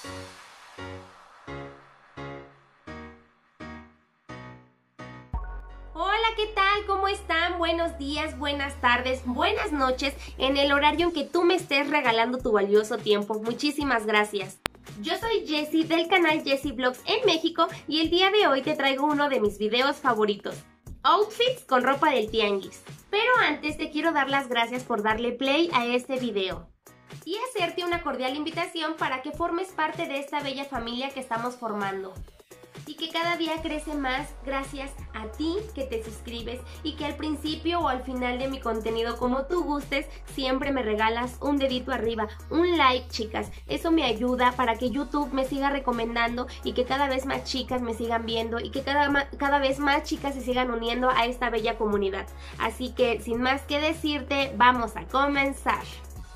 Hola, ¿qué tal? ¿Cómo están? Buenos días, buenas tardes, buenas noches, en el horario en que tú me estés regalando tu valioso tiempo. Muchísimas gracias. Yo soy Jessie del canal Jessie Vlogs en México y el día de hoy te traigo uno de mis videos favoritos. Outfits con ropa del tianguis. Pero antes te quiero dar las gracias por darle play a este video y hacerte una cordial invitación para que formes parte de esta bella familia que estamos formando y que cada día crece más gracias a ti que te suscribes y que al principio o al final de mi contenido, como tú gustes, siempre me regalas un dedito arriba, un like, chicas. Eso me ayuda para que YouTube me siga recomendando y que cada vez más chicas me sigan viendo y que cada vez más chicas se sigan uniendo a esta bella comunidad. Así que sin más que decirte, vamos a comenzar.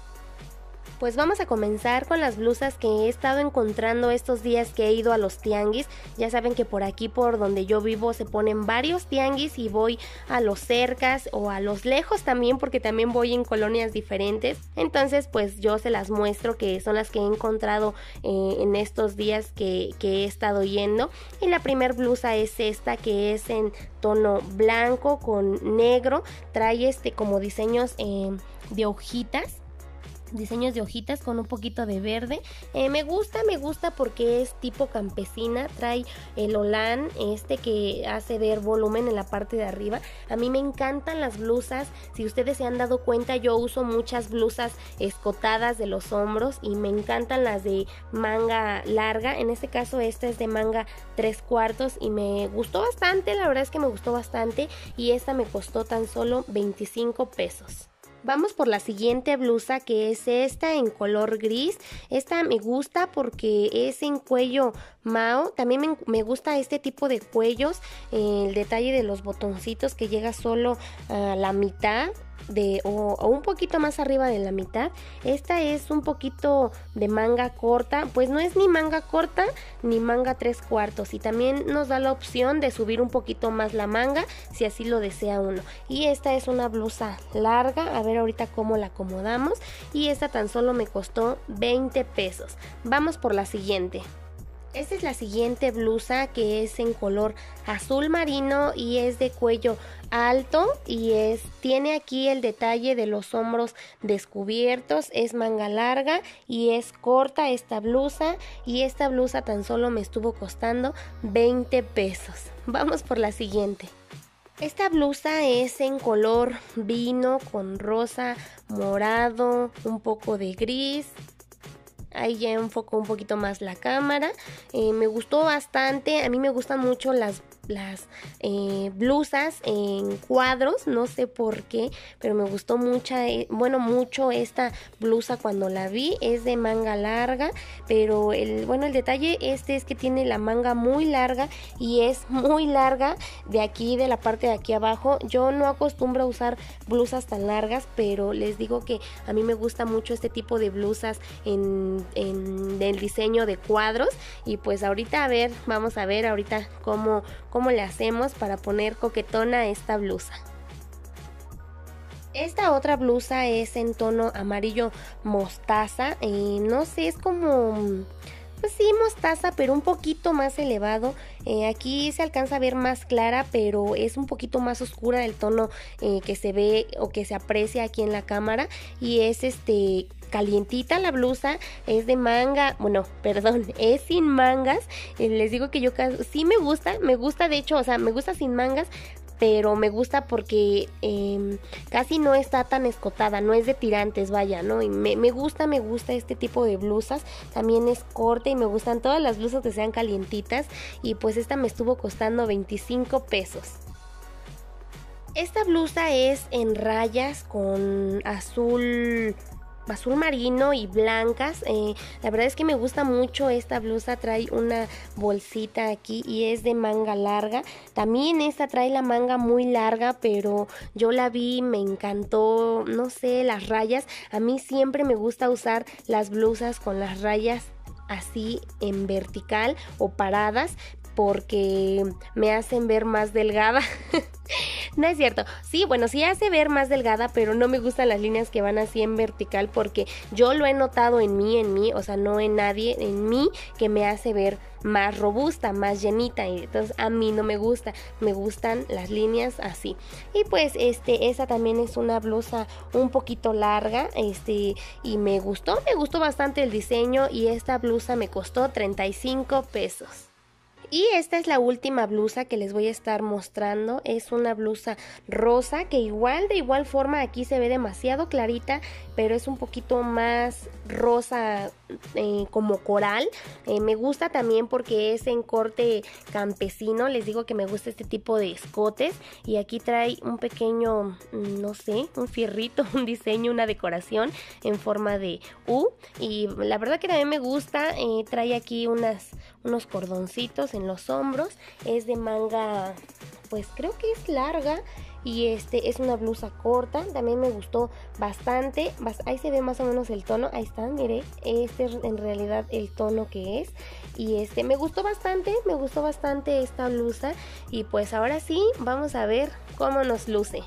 Pues vamos a comenzar con las blusas que he estado encontrando estos días que he ido a los tianguis. Ya saben que por aquí, por donde yo vivo, se ponen varios tianguis y voy a los cercas o a los lejos también, porque también voy en colonias diferentes. Entonces pues yo se las muestro, que son las que he encontrado en estos días que he estado yendo. Y la primer blusa es esta, que es en tono blanco con negro. Trae como diseños de hojitas. Diseños de hojitas con un poquito de verde. Me gusta porque es tipo campesina. Trae el holán que hace ver volumen en la parte de arriba. A mí me encantan las blusas. Si ustedes se han dado cuenta, yo uso muchas blusas escotadas de los hombros y me encantan las de manga larga. En este caso esta es de manga 3/4 y me gustó bastante. La verdad es que me gustó bastante y esta me costó tan solo 25 pesos. Vamos por la siguiente blusa, que es esta en color gris. Esta me gusta porque es en cuello Mao. También me gusta este tipo de cuellos, el detalle de los botoncitos que llega solo a la mitad o un poquito más arriba de la mitad. Esta es un poquito de manga corta, pues no es ni manga corta ni manga 3/4, y también nos da la opción de subir un poquito más la manga si así lo desea uno. Y esta es una blusa larga, a ver ahorita cómo la acomodamos, y esta tan solo me costó 20 pesos. Vamos por la siguiente. Esta es la siguiente blusa, que es en color azul marino y es de cuello alto y tiene aquí el detalle de los hombros descubiertos. Es manga larga y es corta esta blusa, y esta blusa tan solo me estuvo costando 20 pesos. Vamos por la siguiente. Esta blusa es en color vino con rosa, morado, un poco de gris. Ahí ya enfocó un poquito más la cámara. Me gustó bastante. A mí me gustan mucho las blusas en cuadros, no sé por qué, pero me gustó mucho esta blusa cuando la vi. Es de manga larga, pero el detalle es que tiene la manga muy larga, y es muy larga de la parte de aquí abajo. Yo no acostumbro a usar blusas tan largas, pero les digo que a mí me gusta mucho este tipo de blusas en el diseño de cuadros. Y pues ahorita vamos a ver ahorita cómo le hacemos para poner coquetona esta blusa. Esta otra blusa es en tono amarillo mostaza, no sé, es como, pues sí, mostaza, pero un poquito más elevado. Aquí se alcanza a ver más clara, pero es un poquito más oscura del tono que se ve o que se aprecia aquí en la cámara. Y es calientita la blusa, es de manga, es sin mangas. Les digo que yo sí me gusta de hecho, o sea, me gusta sin mangas, pero me gusta porque casi no está tan escotada, no es de tirantes, vaya, ¿no? Y me gusta este tipo de blusas. También es corta y me gustan todas las blusas que sean calientitas, y pues esta me estuvo costando 25 pesos. Esta blusa es en rayas con azul marino y blancas. La verdad es que me gusta mucho esta blusa. Trae una bolsita aquí y es de manga larga. También esta trae la manga muy larga, pero yo la vi, me encantó, no sé, las rayas. A mí siempre me gusta usar las blusas con las rayas así en vertical o paradas, porque me hacen ver más delgada. No es cierto. Sí, bueno, sí hace ver más delgada, pero no me gustan las líneas que van así en vertical porque yo lo he notado en mí, o sea, no en nadie, en mí, que me hace ver más robusta, más llenita, y entonces a mí no me gusta, me gustan las líneas así. Y pues esa también es una blusa un poquito larga, y me gustó bastante el diseño, y esta blusa me costó 35 pesos. Y esta es la última blusa que les voy a estar mostrando. Es una blusa rosa que de igual forma aquí se ve demasiado clarita, pero es un poquito más rosa, como coral. Me gusta también porque es en corte campesino. Les digo que me gusta este tipo de escotes, y aquí trae un pequeño, no sé, un fierrito, un diseño, una decoración en forma de U, y la verdad que también me gusta. Trae aquí unos cordoncitos en los hombros. Es de manga, pues creo que es larga, y es una blusa corta. También me gustó bastante. Ahí se ve más o menos el tono, ahí está, mire, este es en realidad el tono que es, y me gustó bastante esta blusa. Y pues ahora sí, vamos a ver cómo nos luce.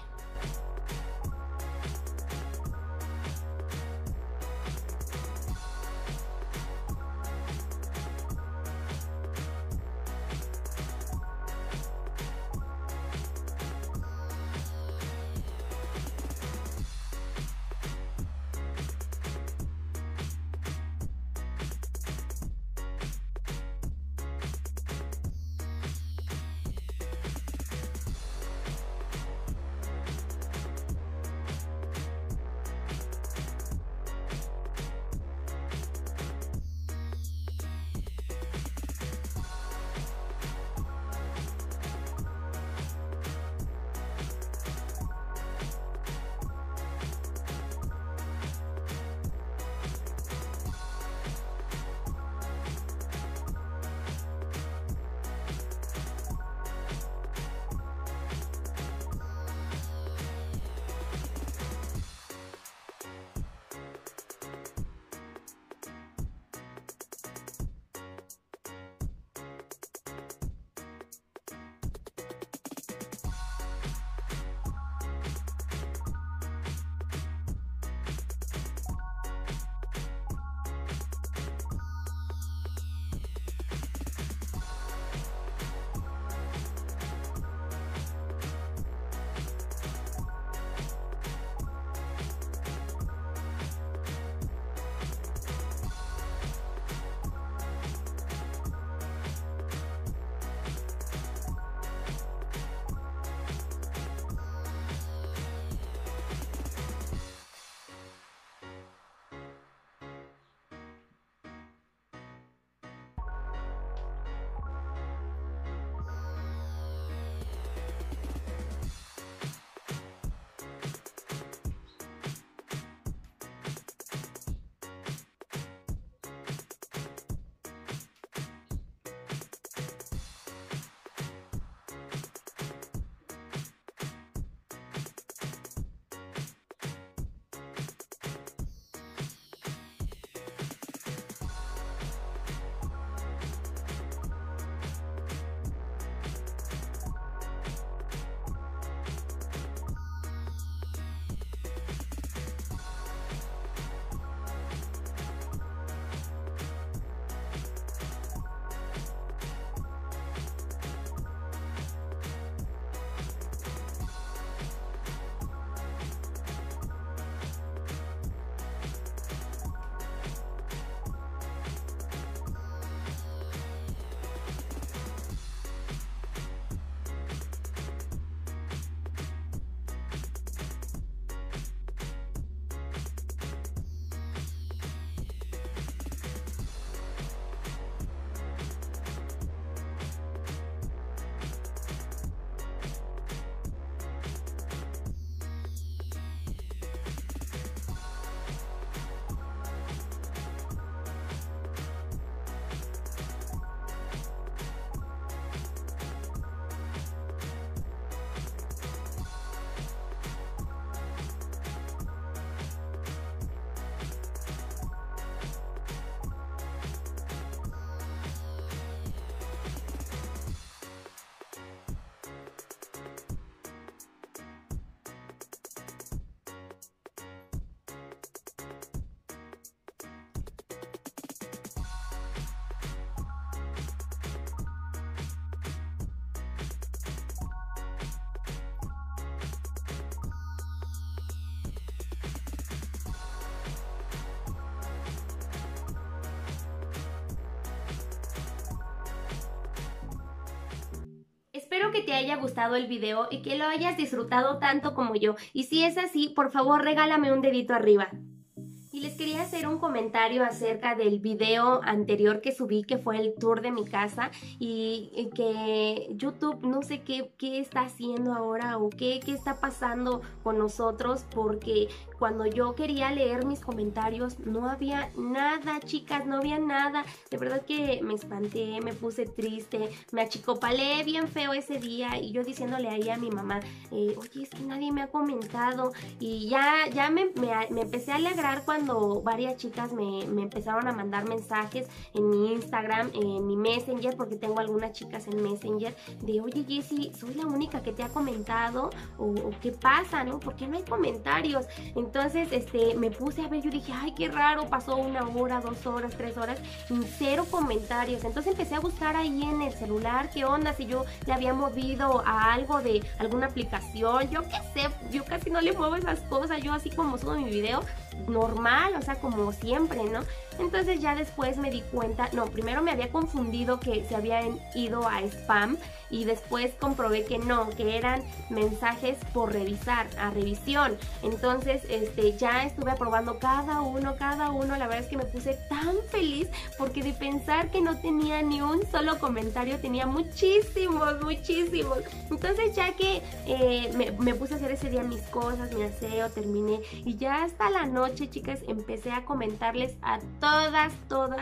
Espero que te haya gustado el video y que lo hayas disfrutado tanto como yo. Y si es así, por favor regálame un dedito arriba. Y les quería hacer un comentario acerca del video anterior que subí, que fue el tour de mi casa, y que YouTube no sé qué está haciendo ahora o qué está pasando con nosotros, porque cuando yo quería leer mis comentarios no había nada, chicas, no había nada. De verdad que me espanté, me puse triste, me achicopalé bien feo ese día, y yo diciéndole ahí a mi mamá, oye, es que nadie me ha comentado. Y ya me empecé a alegrar cuando varias chicas me empezaron a mandar mensajes en mi Instagram, en mi Messenger, porque tengo algunas chicas en Messenger, de oye Jessie, ¿soy la única que te ha comentado? ¿O qué pasa, no? ¿Por qué no hay comentarios? Entonces me puse a ver, yo dije, ay, qué raro, pasó 1 hora, 2 horas, 3 horas, y 0 comentarios. Entonces empecé a buscar ahí en el celular qué onda, si yo le había movido a algo de alguna aplicación, yo qué sé, yo casi no le muevo esas cosas, yo así como subo mi video normal, o sea, como siempre, ¿no? Entonces ya después me di cuenta, no, primero me había confundido que se habían ido a spam, y después comprobé que no, que eran mensajes por revisar, a revisión. Entonces ya estuve aprobando cada uno, la verdad es que me puse tan feliz, porque de pensar que no tenía ni un solo comentario, tenía muchísimos. Entonces ya que me puse a hacer ese día mis cosas, mi aseo, terminé, y ya hasta la noche, chicas, empecé a comentarles a todas.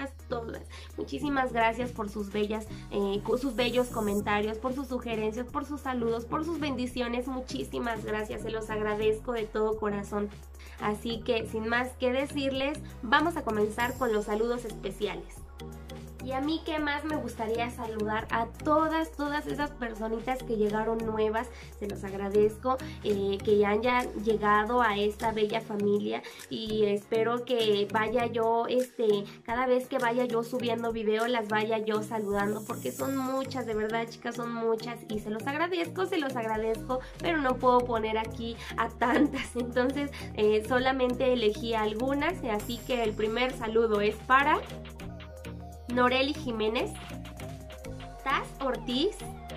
Muchísimas gracias por sus bellos comentarios, por sus sugerencias, por sus saludos, por sus bendiciones. Muchísimas gracias, se los agradezco de todo corazón. Así que sin más que decirles, vamos a comenzar con los saludos especiales. Y a mí, ¿qué más me gustaría saludar? A todas esas personitas que llegaron nuevas, se los agradezco, que ya hayan llegado a esta bella familia, y espero que vaya yo, cada vez que vaya yo subiendo video, las vaya yo saludando, porque son muchas, de verdad, chicas, son muchas, y se los agradezco, pero no puedo poner aquí a tantas. Entonces solamente elegí algunas, así que el primer saludo es para Noreli Jiménez, Taz Ortiz,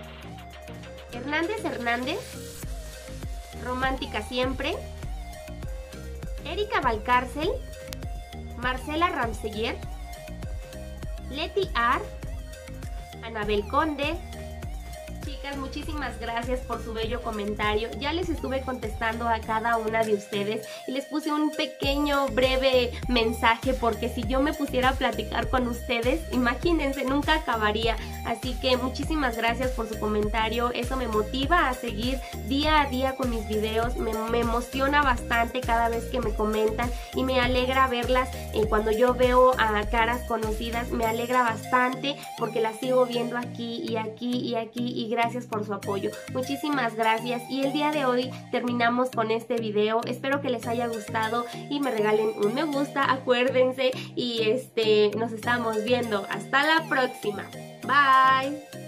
Hernández, Romántica Siempre, Erika Valcárcel, Marcela Ramseyer, Leti Ar, Anabel Conde. Chicas, muchísimas gracias por su bello comentario. Ya les estuve contestando a cada una de ustedes y les puse un pequeño breve mensaje, porque si yo me pusiera a platicar con ustedes, imagínense, nunca acabaría. Así que muchísimas gracias por su comentario, eso me motiva a seguir día a día con mis videos, me emociona bastante cada vez que me comentan, y me alegra verlas. Cuando yo veo a caras conocidas, me alegra bastante, porque las sigo viendo aquí, y gracias por su apoyo. Muchísimas gracias, y el día de hoy terminamos con este video. Espero que les haya gustado y me regalen un me gusta, acuérdense, y nos estamos viendo. Hasta la próxima. Bye.